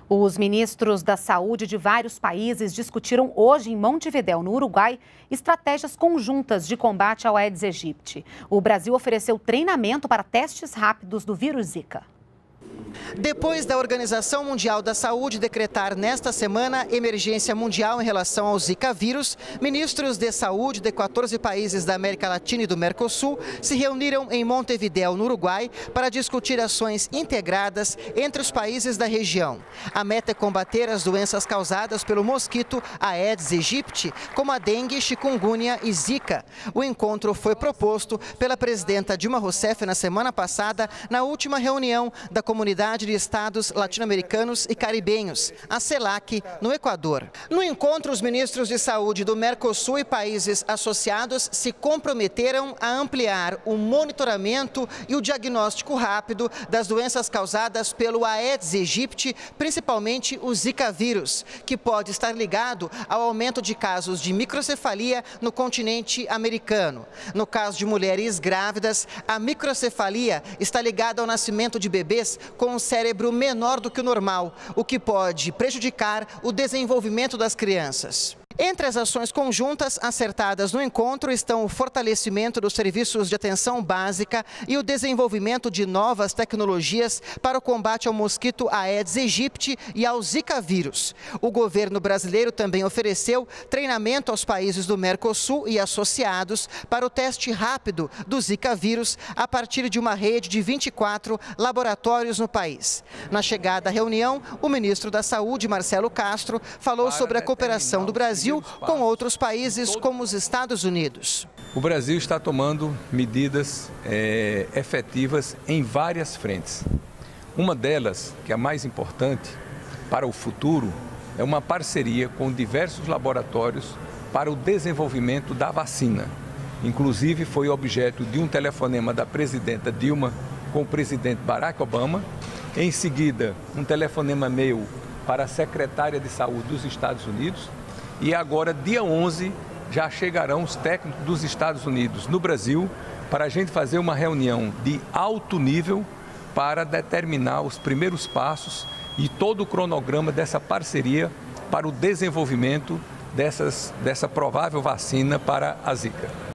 Os ministros da Saúde de vários países discutiram hoje em Montevidéu, no Uruguai, estratégias conjuntas de combate ao Aedes aegypti. O Brasil ofereceu treinamento para testes rápidos do vírus Zika. Depois da Organização Mundial da Saúde decretar nesta semana emergência mundial em relação ao Zika vírus, ministros de saúde de 14 países da América Latina e do Mercosul se reuniram em Montevidéu, no Uruguai, para discutir ações integradas entre os países da região. A meta é combater as doenças causadas pelo mosquito Aedes aegypti, como a dengue, chikungunya e Zika. O encontro foi proposto pela presidenta Dilma Rousseff na semana passada, na última reunião da Comunidade de Estados Latino-Americanos e Caribenhos, a CELAC, no Equador. No encontro, os ministros de saúde do Mercosul e países associados se comprometeram a ampliar o monitoramento e o diagnóstico rápido das doenças causadas pelo Aedes aegypti, principalmente o Zika vírus, que pode estar ligado ao aumento de casos de microcefalia no continente americano. No caso de mulheres grávidas, a microcefalia está ligada ao nascimento de bebês com um cérebro menor do que o normal, o que pode prejudicar o desenvolvimento das crianças. Entre as ações conjuntas acertadas no encontro estão o fortalecimento dos serviços de atenção básica e o desenvolvimento de novas tecnologias para o combate ao mosquito Aedes aegypti e ao Zika vírus. O governo brasileiro também ofereceu treinamento aos países do Mercosul e associados para o teste rápido do Zika vírus a partir de uma rede de 24 laboratórios no país. Na chegada à reunião, o ministro da Saúde, Marcelo Castro, falou sobre a cooperação do Brasil com outros países como os Estados Unidos. O Brasil está tomando medidas efetivas em várias frentes. Uma delas, que é a mais importante para o futuro, é uma parceria com diversos laboratórios para o desenvolvimento da vacina. Inclusive, foi objeto de um telefonema da presidenta Dilma com o presidente Barack Obama. Em seguida, um telefonema meu para a secretária de Saúde dos Estados Unidos. E agora, dia 11, já chegarão os técnicos dos Estados Unidos no Brasil para a gente fazer uma reunião de alto nível para determinar os primeiros passos e todo o cronograma dessa parceria para o desenvolvimento dessa provável vacina para a Zika.